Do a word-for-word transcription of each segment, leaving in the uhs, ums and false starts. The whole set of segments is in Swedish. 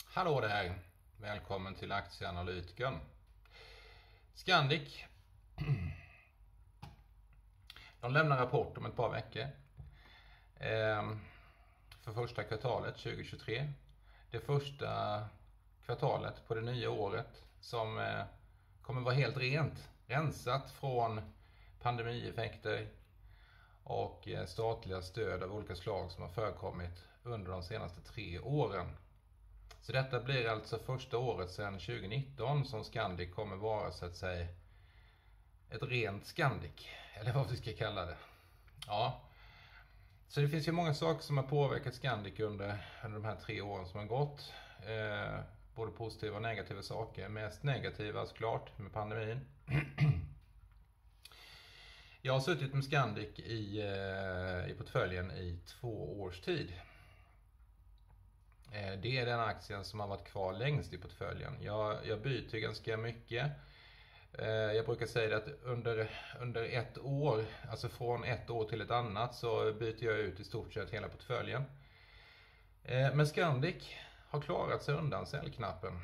Hallå där! Välkommen till Aktieanalytikern. Scandic. De lämnar rapport om ett par veckor. För första kvartalet tjugohundratjugotre. Det första kvartalet på det nya året som kommer vara helt rent. Rensat från pandemieffekter och statliga stöd av olika slag som har förekommit under de senaste tre åren. Så detta blir alltså första året sedan tjugonitton som Scandic kommer vara så att säga ett rent Scandic, eller vad vi ska kalla det. Ja, så det finns ju många saker som har påverkat Scandic under, under de här tre åren som har gått. Eh, både positiva och negativa saker. Mest negativa såklart med pandemin. Jag har suttit med Scandic i, eh, i portföljen i två års tid. Det är den aktien som har varit kvar längst i portföljen. Jag, jag byter ganska mycket. Jag brukar säga att under, under ett år, alltså från ett år till ett annat, så byter jag ut i stort sett hela portföljen. Men Scandic har klarat sig undan säljknappen.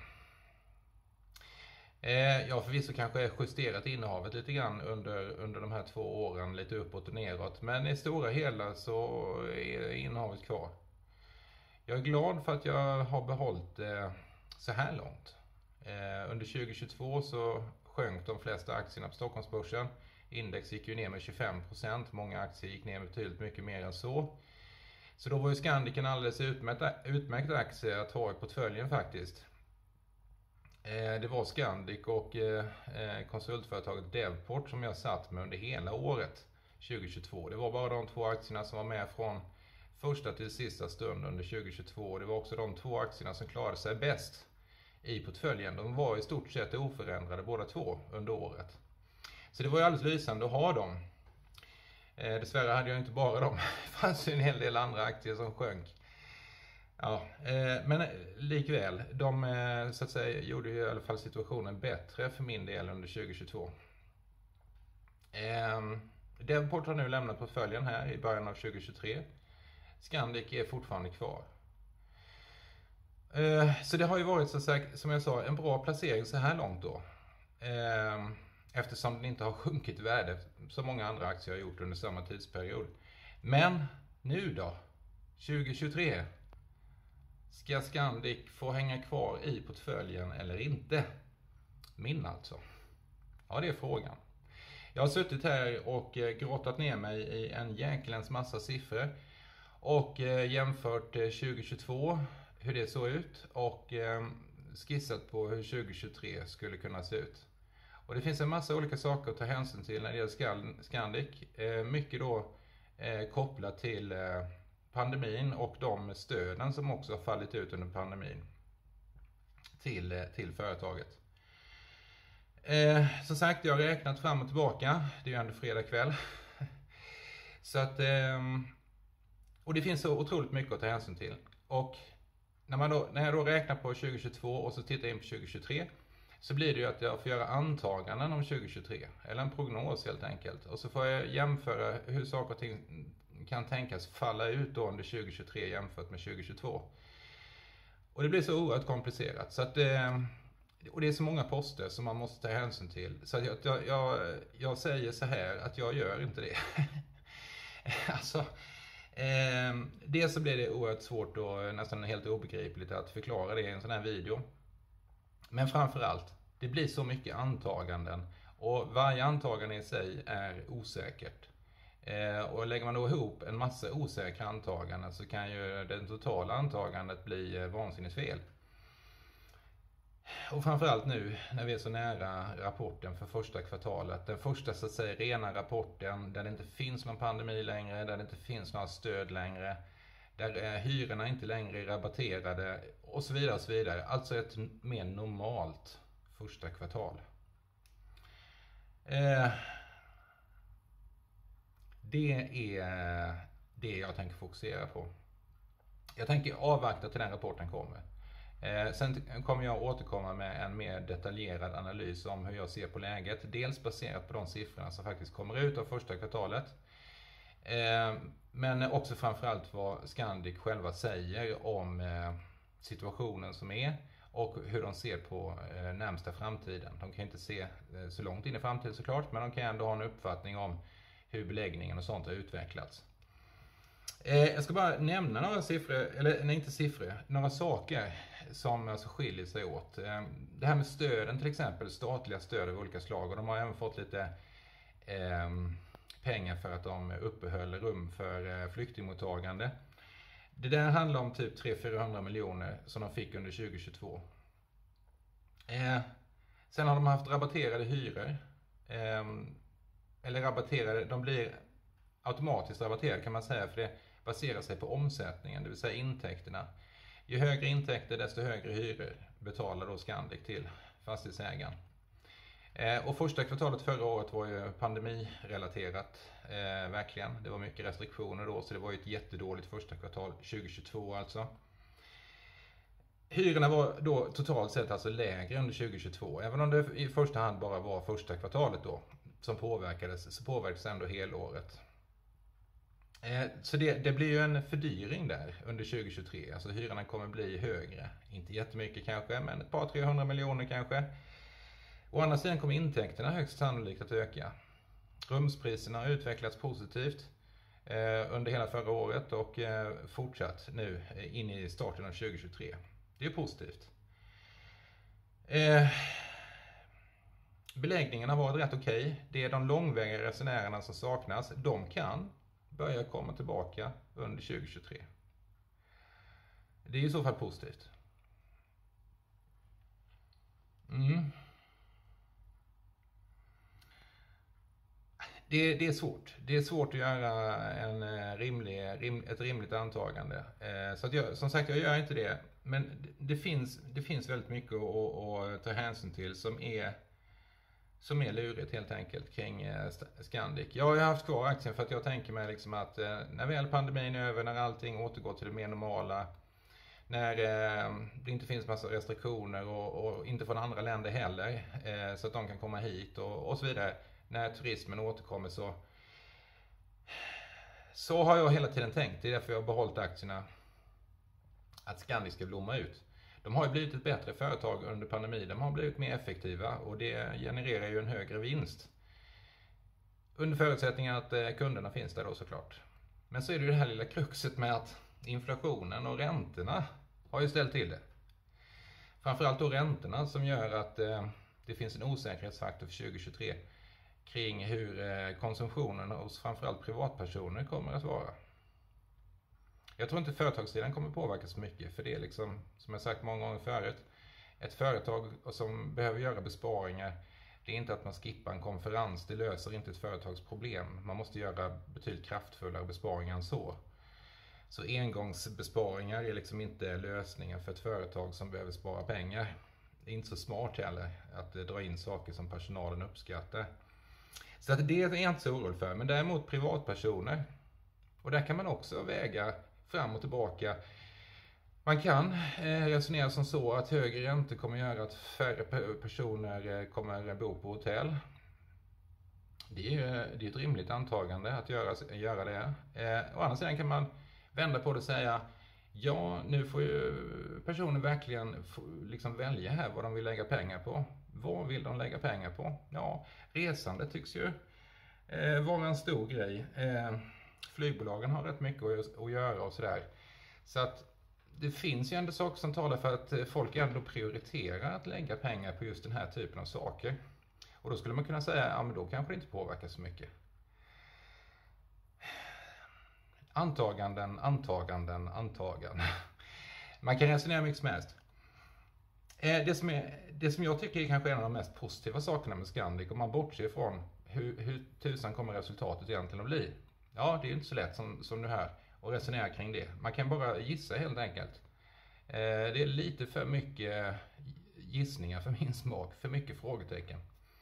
Jag har förvisso kanske justerat innehavet lite grann under, under de här två åren, lite uppåt och neråt. Men i stora hela så är innehavet kvar. Jag är glad för att jag har behållit det så här långt. Under tjugohundratjugotvå så sjönk de flesta aktierna på Stockholmsbörsen. Index gick ju ner med tjugofem procent. Många aktier gick ner betydligt mycket mer än så. Så då var ju Scandic en alldeles utmärkt, utmärkt aktie att ha i portföljen faktiskt. Det var Scandic och konsultföretaget Devport som jag satt med under hela året tjugohundratjugotvå. Det var bara de två aktierna som var med från första till sista stund under tjugohundratjugotvå. Det var också de två aktierna som klarade sig bäst i portföljen. De var i stort sett oförändrade båda två under året. Så det var ju alldeles lysande att ha dem. Eh, dessvärre hade jag inte bara dem. Det fanns ju en hel del andra aktier som sjönk. Ja, eh, men likväl, de eh, så att säga, gjorde ju i alla fall situationen bättre för min del under tjugohundratjugotvå. Eh, Devport har nu lämnat portföljen här i början av tjugohundratjugotre. Scandic är fortfarande kvar. Så det har ju varit så sagt, som jag sa, en bra placering så här långt då. Eftersom den inte har sjunkit i värde som många andra aktier har gjort under samma tidsperiod. Men nu då, tjugohundratjugotre, ska Scandic få hänga kvar i portföljen eller inte? Min alltså. Ja, det är frågan. Jag har suttit här och grottat ner mig i en jäkelens massa siffror. Och jämfört tjugohundratjugotvå, hur det såg ut, och skissat på hur tjugohundratjugotre skulle kunna se ut. Och det finns en massa olika saker att ta hänsyn till när det gäller Scandic. Mycket då kopplat till pandemin och de stöden som också har fallit ut under pandemin till, till företaget. Som sagt, jag har räknat fram och tillbaka. Det är ju ändå fredag kväll. Så att... Och det finns så otroligt mycket att ta hänsyn till. Och när, man då, när jag då räknar på tjugohundratjugotvå och så tittar in på tjugohundratjugotre, så blir det ju att jag får göra antaganden om tjugohundratjugotre. Eller en prognos helt enkelt. Och så får jag jämföra hur saker och ting kan tänkas falla ut då under tjugohundratjugotre jämfört med tjugohundratjugotvå. Och det blir så oerhört komplicerat. Så att, och det är så många poster som man måste ta hänsyn till. Så att jag, jag, jag, jag säger så här att jag gör inte det. alltså... Eh, dels så blir det oerhört svårt och nästan helt obegripligt att förklara det i en sån här video. Men framförallt, det blir så mycket antaganden och varje antagande i sig är osäkert. Eh, och lägger man då ihop en massa osäkra antaganden så kan ju det totala antagandet bli vansinnigt fel. Och framförallt nu när vi är så nära rapporten för första kvartalet. Den första så att säga rena rapporten där det inte finns någon pandemi längre, där det inte finns några stöd längre. Där hyrorna inte längre är rabatterade och så vidare och så vidare. Alltså ett mer normalt första kvartal. Eh, det är det jag tänker fokusera på. Jag tänker avvakta till den rapporten kommer. Eh, sen kommer jag återkomma med en mer detaljerad analys om hur jag ser på läget. Dels baserat på de siffrorna som faktiskt kommer ut av första kvartalet. Eh, men också framförallt vad Scandic själva säger om, eh, situationen som är och hur de ser på eh, närmsta framtiden. De kan inte se eh, så långt in i framtiden såklart, men de kan ändå ha en uppfattning om hur beläggningen och sånt har utvecklats. Eh, jag ska bara nämna några siffror, eller nej, inte siffror, några saker som alltså skiljer sig åt. Eh, det här med stöden till exempel, statliga stöd av olika slag, och de har även fått lite eh, pengar för att de uppehöll rum för eh, flyktingmottagande. Det där handlar om typ tre till fyrahundra miljoner som de fick under tjugohundratjugotvå. Eh, sen har de haft rabatterade hyror. Eh, eller rabatterade, de blir automatiskt rabatterade kan man säga, för det baserar sig på omsättningen, det vill säga intäkterna. Ju högre intäkter desto högre hyror betalar då Scandic till fastighetsägaren. Eh, och första kvartalet förra året var ju pandemirelaterat, eh, verkligen. Det var mycket restriktioner då, så det var ju ett jättedåligt första kvartal tjugohundratjugotvå alltså. Hyrorna var då totalt sett alltså lägre under tjugohundratjugotvå, även om det i första hand bara var första kvartalet då som påverkades, så påverkades ändå helåret. Eh, så det, det blir ju en fördyring där under tjugohundratjugotre, alltså hyrorna kommer bli högre. Inte jättemycket kanske, men ett par trehundra miljoner kanske. Å andra sidan kommer intäkterna högst sannolikt att öka. Rumspriserna har utvecklats positivt eh, under hela förra året och eh, fortsatt nu eh, in i starten av tjugohundratjugotre. Det är positivt. Eh, beläggningen har varit rätt okej. Det är de långväga resenärerna som saknas. De kan börja komma tillbaka under tjugohundratjugotre. Det är i så fall positivt. Mm. Det, det är svårt. Det är svårt att göra en rimlig, rim, ett rimligt antagande. Eh, så att jag, som sagt, jag gör inte det. Men det, det, finns, det finns väldigt mycket att, att ta hänsyn till som är, som är lurigt helt enkelt kring eh, Scandic. Jag har ju haft kvar aktien för att jag tänker mig liksom att eh, när väl pandemin är över, när allting återgår till det mer normala, när eh, det inte finns massa restriktioner och, och inte från andra länder heller, eh, så att de kan komma hit och, och så vidare. När turismen återkommer så så har jag hela tiden tänkt. Det är därför jag har behållit aktierna, att Scandic ska blomma ut. De har ju blivit ett bättre företag under pandemin. De har blivit mer effektiva och det genererar ju en högre vinst. Under förutsättning att kunderna finns där då såklart. Men så är det ju det här lilla kruxet med att inflationen och räntorna har ju ställt till det. Framförallt då räntorna som gör att det finns en osäkerhetsfaktor för tjugohundratjugotre kring hur konsumtionen hos framförallt privatpersoner kommer att vara. Jag tror inte företagssidan kommer påverkas så mycket, för det är liksom, som jag sagt många gånger förut, ett företag som behöver göra besparingar, det är inte att man skippar en konferens, det löser inte ett företags problem. Man måste göra betydligt kraftfullare besparingar än så. Så engångsbesparingar är liksom inte lösningen för ett företag som behöver spara pengar. Det är inte så smart heller att dra in saker som personalen uppskattar. Så att det är jag inte så orolig för, men däremot privatpersoner. Och där kan man också väga fram och tillbaka. Man kan eh, resonera som så att högre räntor kommer göra att färre personer eh, kommer bo på hotell. Det är ju det är ett rimligt antagande att göra, göra det. Eh, å andra sidan kan man vända på det och säga, ja, nu får ju personer verkligen få, liksom välja här vad de vill lägga pengar på. Vad vill de lägga pengar på? Ja, resande tycks ju eh, vara en stor grej. Eh, flygbolagen har rätt mycket att, att göra och sådär. Så att det finns ju ändå saker som talar för att folk ändå prioriterar att lägga pengar på just den här typen av saker. Och då skulle man kunna säga, ja men då kanske det inte påverkar så mycket. Antaganden, antaganden, antaganden. Man kan resonera mycket som helst. Det som, är, det som jag tycker är kanske en av de mest positiva sakerna med Scandic, om man bortser från hur, hur tusan kommer resultatet egentligen att bli. Ja, det är ju inte så lätt som, som du hör att resonera kring det. Man kan bara gissa helt enkelt. Det är lite för mycket gissningar för min smak, för mycket frågetecken.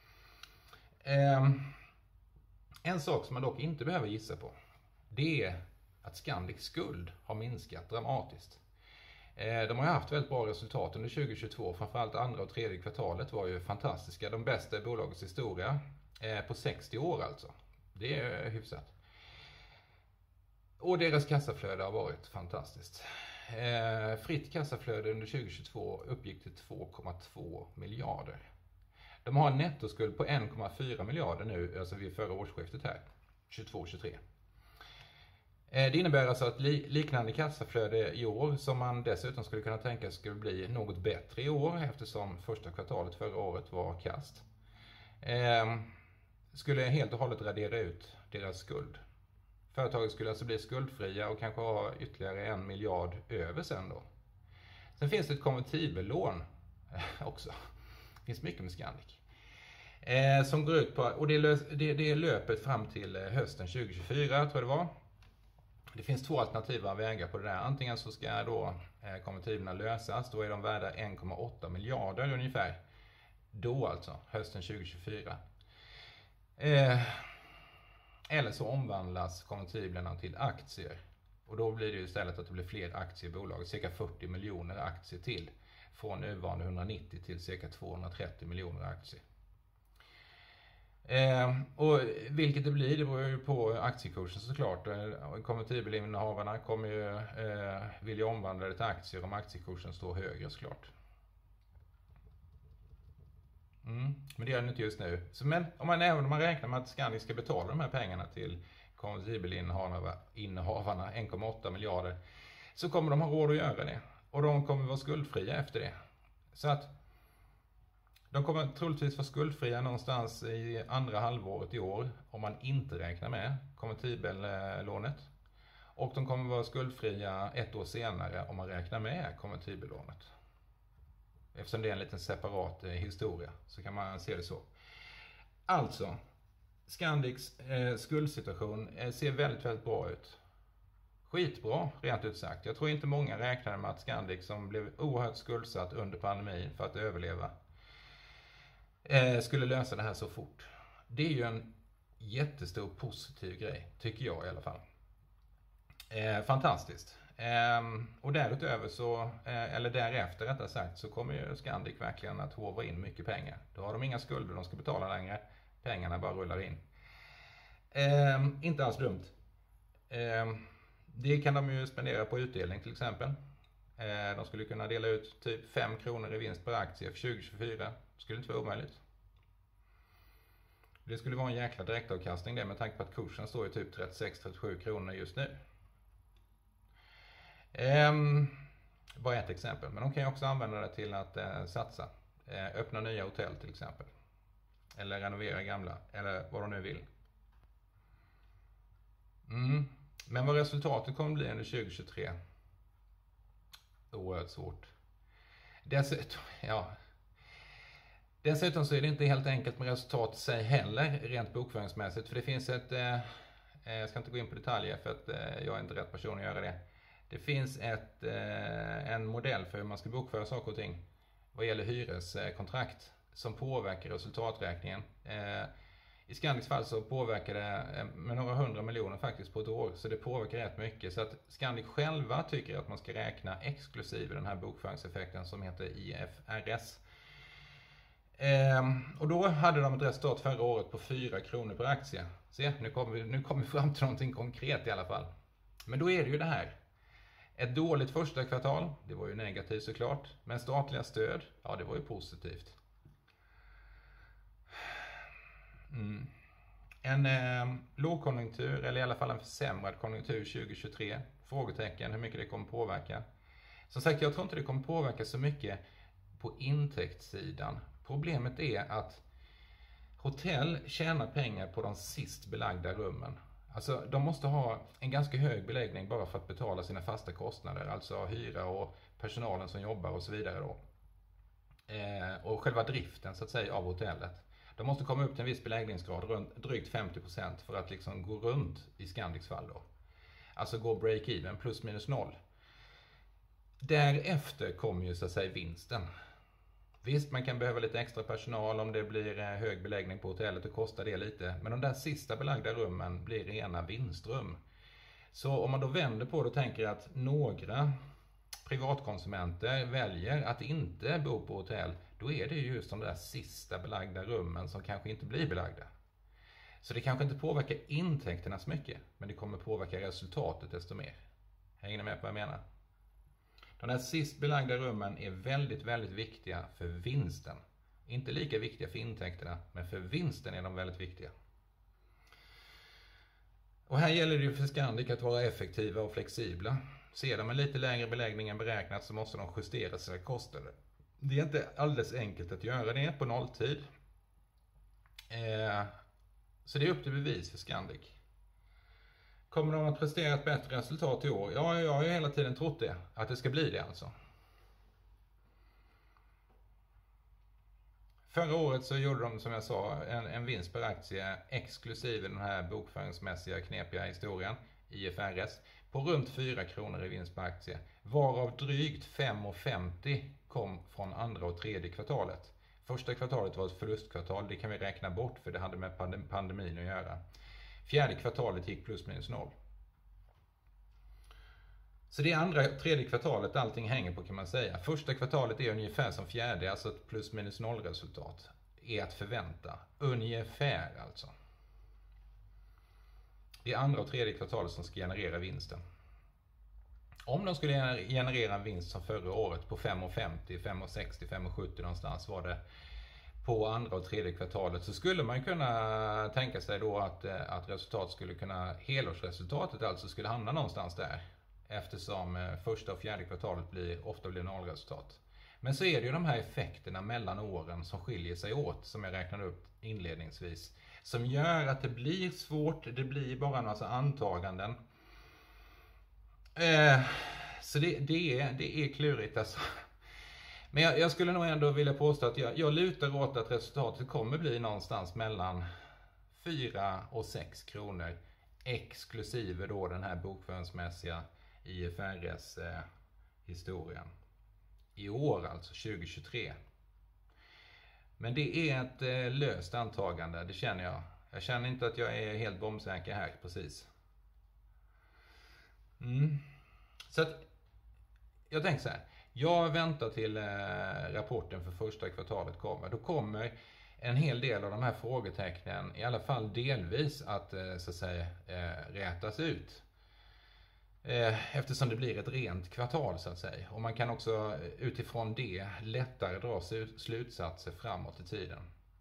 En sak som man dock inte behöver gissa på, det är att Scandics skuld har minskat dramatiskt. De har haft väldigt bra resultat under tjugohundratjugotvå, framförallt andra och tredje kvartalet var ju fantastiska. De bästa i bolagets historia på sextio år alltså. Det är hyfsat. Och deras kassaflöde har varit fantastiskt. eh, fritt kassaflöde under tjugohundratjugotvå uppgick till två komma två miljarder. De har en nettoskuld på en komma fyra miljarder nu, alltså vid förra årsskiftet här, tjugotvå tjugotre. Det innebär alltså att liknande kassaflöde i år, som man dessutom skulle kunna tänka skulle bli något bättre i år eftersom första kvartalet förra året var kast, eh, skulle helt och hållet radera ut deras skuld. Företaget skulle alltså bli skuldfria och kanske ha ytterligare en miljard över sen då. Sen finns det ett konvertibellån också. Det finns mycket med Scandic. Eh, som går ut på, och det, lös, det, det är löpet fram till hösten tjugohundratjugofyra tror jag det var. Det finns två alternativa vägar på det där. Antingen så ska då eh, konvertiblerna lösas. Då är de värda en komma åtta miljarder ungefär. Då alltså, hösten tjugohundratjugofyra. Eh, eller så omvandlas konvertiblerna till aktier. Och då blir det ju istället att det blir fler aktier i bolaget. Cirka fyrtio miljoner aktier till. Från nuvarande hundranittio till cirka tvåhundratrettio miljoner aktier. Eh, och vilket det blir, det beror ju på aktiekursen såklart. Konvertibelinnehavarna kommer ju eh, vilja omvandla det till aktier om aktiekursen står högre såklart. Mm, men det gör den inte just nu. Så, men om man, även om man räknar med att Scandic ska betala de här pengarna till konvertibelinnehavarna, en komma åtta miljarder, så kommer de ha råd att göra det. Och de kommer vara skuldfria efter det. Så att de kommer troligtvis vara skuldfria någonstans i andra halvåret i år om man inte räknar med konvertibellånet. Och de kommer vara skuldfria ett år senare om man räknar med konvertibellånet. Eftersom det är en liten separat historia så kan man se det så. Alltså, Scandics eh, skuldsituation eh, ser väldigt, väldigt bra ut. Skitbra, rent ut sagt. Jag tror inte många räknade med att Scandic, som blev oerhört skuldsatt under pandemin för att överleva, eh, skulle lösa det här så fort. Det är ju en jättestor positiv grej, tycker jag i alla fall. Eh, fantastiskt. Eh, och därutöver så, eh, eller därefter rättare sagt, så kommer ju Scandic verkligen att håva in mycket pengar. Då har de inga skulder de ska betala längre. Pengarna bara rullar in. Eh, inte alls dumt. Eh, det kan de ju spendera på utdelning till exempel. Eh, de skulle kunna dela ut typ fem kronor i vinst per aktie för tjugo tjugofyra. Skulle inte vara omöjligt. Det skulle vara en jäkla direktavkastning det, med tanke på att kursen står i typ trettiosex till trettiosju kronor just nu. Um, bara ett exempel, men de kan ju också använda det till att uh, satsa. Uh, öppna nya hotell till exempel. Eller renovera gamla, eller vad de nu vill. Mm. Men vad resultatet kommer bli under tjugo tjugotre? Oerhört svårt. Dessutom, ja... Dessutom så är det inte helt enkelt med resultat i sig heller, rent bokföringsmässigt. För det finns ett, eh, jag ska inte gå in på detaljer för att eh, jag är inte rätt person att göra det. Det finns ett, eh, en modell för hur man ska bokföra saker och ting vad gäller hyreskontrakt som påverkar resultaträkningen. Eh, I Scandics fall så påverkar det med några hundra miljoner faktiskt på ett år, så det påverkar rätt mycket. Så att Scandic själva tycker att man ska räkna exklusive den här bokföringseffekten som heter I F R S. Ehm, och då hade de ett resultat förra året på fyra kronor per aktie. Se, nu kommer vi, nu kommer vi fram till någonting konkret i alla fall. Men då är det ju det här. Ett dåligt första kvartal, det var ju negativt såklart. Men statliga stöd, ja det var ju positivt. Mm. En eh, lågkonjunktur, eller i alla fall en försämrad konjunktur tjugo tjugotre. Frågetecken, hur mycket det kommer påverka. Som sagt, jag tror inte det kommer påverka så mycket på intäktssidan. Problemet är att hotell tjänar pengar på de sist belagda rummen. Alltså de måste ha en ganska hög beläggning bara för att betala sina fasta kostnader. Alltså hyra och personalen som jobbar och så vidare då. Eh, och själva driften så att säga av hotellet. De måste komma upp till en viss beläggningsgrad, runt drygt femtio procent, för att liksom gå runt i Scandics fall då. Alltså gå break-even, plus minus noll. Därefter kommer ju så att säga vinsten. Visst, man kan behöva lite extra personal om det blir hög beläggning på hotellet och kostar det lite. Men de där sista belagda rummen blir rena vinstrum. Så om man då vänder på det och tänker att några privatkonsumenter väljer att inte bo på hotell, då är det ju just de där sista belagda rummen som kanske inte blir belagda. Så det kanske inte påverkar intäkterna så mycket, men det kommer påverka resultatet desto mer. Hänger ni med på vad jag menar? De här sist belagda rummen är väldigt, väldigt viktiga för vinsten. Inte lika viktiga för intäkterna, men för vinsten är de väldigt viktiga. Och här gäller det ju för Scandic att vara effektiva och flexibla. Ser de en lite lägre beläggning än beräknat så måste de justera sina kostnader. Det är inte alldeles enkelt att göra det på nolltid. Eh, så det är upp till bevis för Scandic. Kommer de att prestera ett bättre resultat i år? Ja, jag har ju hela tiden trott det. Att det ska bli det alltså. Förra året så gjorde de, som jag sa, en, en vinst per aktie exklusive den här bokföringsmässiga knepiga historien, I F R S, på runt fyra kronor i vinst per aktie. Varav drygt fem komma femtio kom från andra och tredje kvartalet. Första kvartalet var ett förlustkvartal, det kan vi räkna bort för det hade med pandemin att göra. Fjärde kvartalet gick plus minus noll. Så det är andra, tredje kvartalet allting hänger på kan man säga. Första kvartalet är ungefär som fjärde, alltså ett plus minus noll resultat. Är att förvänta. Ungefär alltså. Det är andra och tredje kvartalet som ska generera vinsten. Om de skulle generera en vinst som förra året på fem komma femtio, fem komma sextio, fem komma sjuttio någonstans var det på andra och tredje kvartalet, så skulle man kunna tänka sig då att, att resultat skulle kunna, helårsresultatet alltså skulle hamna någonstans där. Eftersom första och fjärde kvartalet blir, ofta blir nollresultat. Men så är det ju de här effekterna mellan åren som skiljer sig åt, som jag räknade upp inledningsvis. Som gör att det blir svårt, det blir bara en massa antaganden. Eh, så det, det, är, det är klurigt alltså. Men jag, jag skulle nog ändå vilja påstå att jag, jag lutar åt att resultatet kommer bli någonstans mellan fyra och sex kronor. Exklusive då den här bokföringsmässiga I F R S-historien. I år alltså, tjugo tjugotre. Men det är ett eh, löst antagande, det känner jag. Jag känner inte att jag är helt bombsäker här, precis. Mm. Så att, jag tänker så här. Jag väntar till eh, rapporten för första kvartalet kommer. Då kommer en hel del av de här frågetecknen, i alla fall delvis, att, eh, så att säga, eh, rätas ut. Eh, eftersom det blir ett rent kvartal så att säga. Och man kan också utifrån det lättare dra slutsatser framåt i tiden.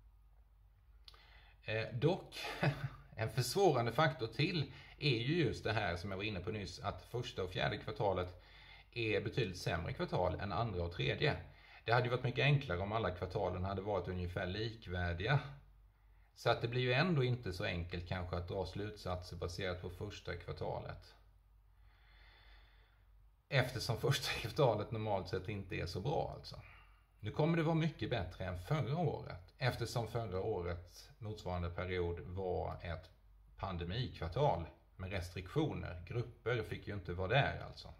Eh, dock, en försvårande faktor till är ju just det här som jag var inne på nyss, att första och fjärde kvartalet är betydligt sämre kvartal än andra och tredje. Det hade ju varit mycket enklare om alla kvartalen hade varit ungefär likvärdiga. Så att det blir ju ändå inte så enkelt kanske att dra slutsatser baserat på första kvartalet. Eftersom första kvartalet normalt sett inte är så bra alltså. Nu kommer det vara mycket bättre än förra året. Eftersom förra året motsvarande period var ett pandemikvartal med restriktioner. Grupper fick ju inte vara där alltså.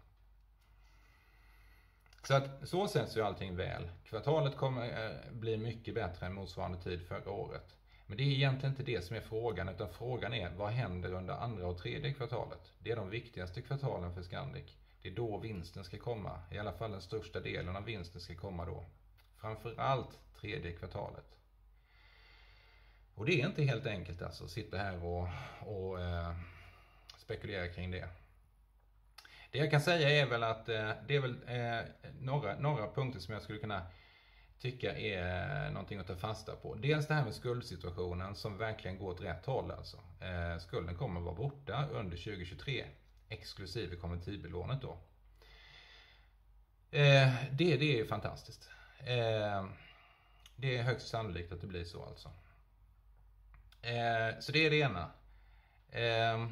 Så att så sätts ju allting väl. Kvartalet kommer bli mycket bättre än motsvarande tid förra året. Men det är egentligen inte det som är frågan, utan frågan är vad händer under andra och tredje kvartalet. Det är de viktigaste kvartalen för Scandic. Det är då vinsten ska komma. I alla fall den största delen av vinsten ska komma då. Framförallt tredje kvartalet. Och det är inte helt enkelt alltså att sitta här och, och eh, spekulera kring det. Det jag kan säga är väl att eh, det är väl eh, några, några punkter som jag skulle kunna tycka är någonting att ta fasta på. Dels det här med skuldsituationen som verkligen går åt rätt håll alltså. Eh, skulden kommer att vara borta under tjugo tjugotre. Exklusive konvertibellånet då. Eh, det, det är ju fantastiskt. Eh, det är högst sannolikt att det blir så alltså. Eh, så det är det ena. Eh,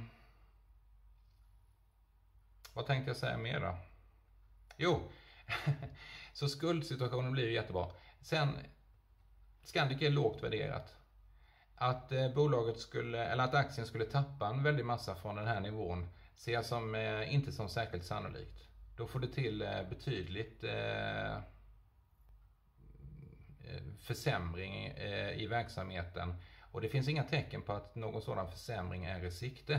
vad tänkte jag säga mer då? Jo, så skuldsituationen blir ju jättebra. Sen, Scandic är lågt värderat. Att eh, bolaget skulle, eller att aktien skulle tappa en väldigt massa från den här nivån ser jag som, eh, inte som särskilt sannolikt. Då får det till eh, betydligt eh, försämring eh, i verksamheten. Och det finns inga tecken på att någon sådan försämring är i sikte.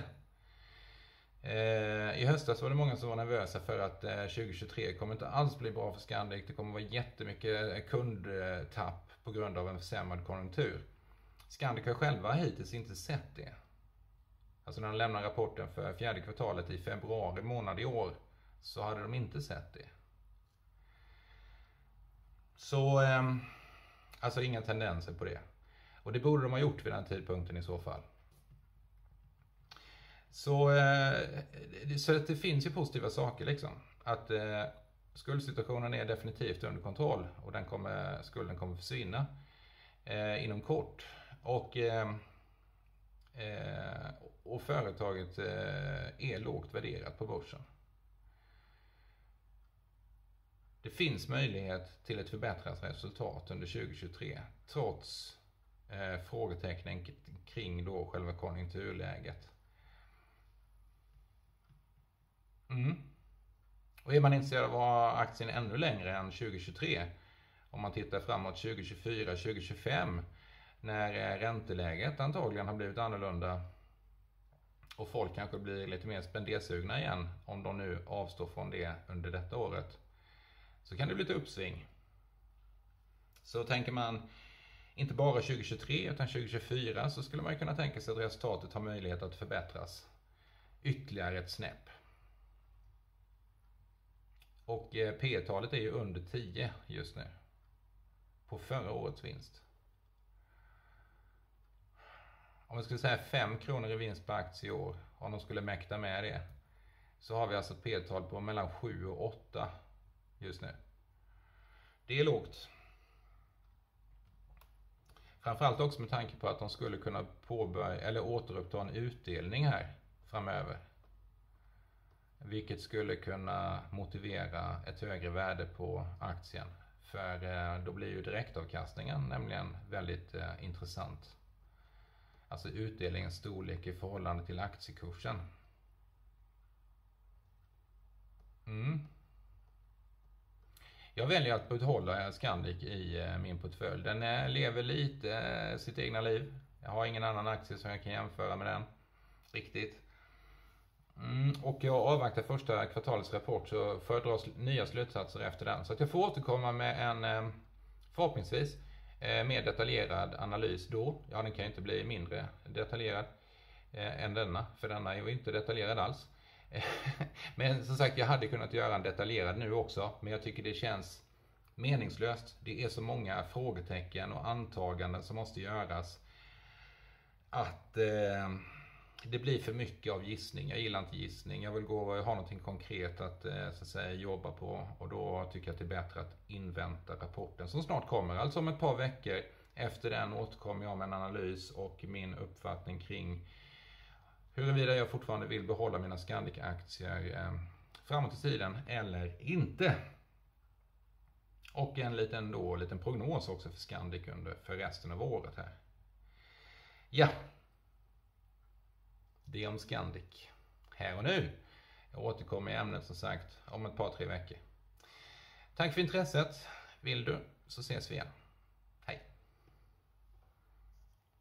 Eh, I höstas var det många som var nervösa för att eh, tjugo tjugotre kommer inte alls bli bra för Scandic. Det kommer vara jättemycket kundtapp på grund av en försämrad konjunktur. Scandic har själva hittills inte sett det. Alltså när de lämnar rapporten för fjärde kvartalet i februari månad i år så hade de inte sett det. Så eh, alltså inga tendenser på det. Och det borde de ha gjort vid den tidpunkten i så fall. Så, eh, så att det finns ju positiva saker liksom. Att eh, skuldsituationen är definitivt under kontroll och den kommer, skulden kommer försvinna eh, inom kort. Och, eh, eh, och företaget eh, är lågt värderat på börsen. Det finns möjlighet till ett förbättrat resultat under tjugohundratjugotre trots eh, frågetecknen kring då själva konjunkturläget. Mm. Och är man intresserad av att ha aktien ännu längre än tjugohundratjugotre, om man tittar framåt tjugohundratjugofyra tjugohundratjugofem, när ränteläget antagligen har blivit annorlunda och folk kanske blir lite mer spendersugna igen, om de nu avstår från det under detta året, så kan det bli ett uppsving. Så tänker man inte bara tjugohundratjugotre utan tjugohundratjugofyra, så skulle man kunna tänka sig att resultatet har möjlighet att förbättras ytterligare ett snäpp. Och P-talet är ju under tio just nu på förra årets vinst. Om vi skulle säga fem kronor i vinst per aktie i år, om de skulle mäkta med det, så har vi alltså ett P-tal på mellan sju och åtta just nu. Det är lågt. Framförallt också med tanke på att de skulle kunna påbörja eller återuppta en utdelning här framöver. Vilket skulle kunna motivera ett högre värde på aktien. För då blir ju direktavkastningen nämligen väldigt eh, intressant. Alltså utdelningens storlek i förhållande till aktiekursen. Mm. Jag väljer att behålla Scandic i eh, min portfölj. Den eh, lever lite eh, sitt egna liv. Jag har ingen annan aktie som jag kan jämföra med den riktigt. Mm, och jag avvaktar första kvartalets rapport, så föredras nya slutsatser efter den. Så att jag får återkomma med en förhoppningsvis mer detaljerad analys då. Ja, den kan ju inte bli mindre detaljerad än denna, för denna är ju inte detaljerad alls. Men som sagt, jag hade kunnat göra en detaljerad nu också, men jag tycker det känns meningslöst. Det är så många frågetecken och antaganden som måste göras att eh, det blir för mycket av gissning. Jag gillar inte gissning. Jag vill gå och ha någonting konkret att, så att säga, jobba på. Och då tycker jag att det är bättre att invänta rapporten som snart kommer. Alltså om ett par veckor efter den återkommer jag med en analys och min uppfattning kring huruvida jag fortfarande vill behålla mina Scandic-aktier eh, framåt i tiden eller inte. Och en liten, då, liten prognos också för Scandic under, för resten av året här. Ja. Det är om Scandic här och nu. Jag återkommer i ämnet som sagt om ett par tre veckor. Tack för intresset. Vill du så ses vi igen.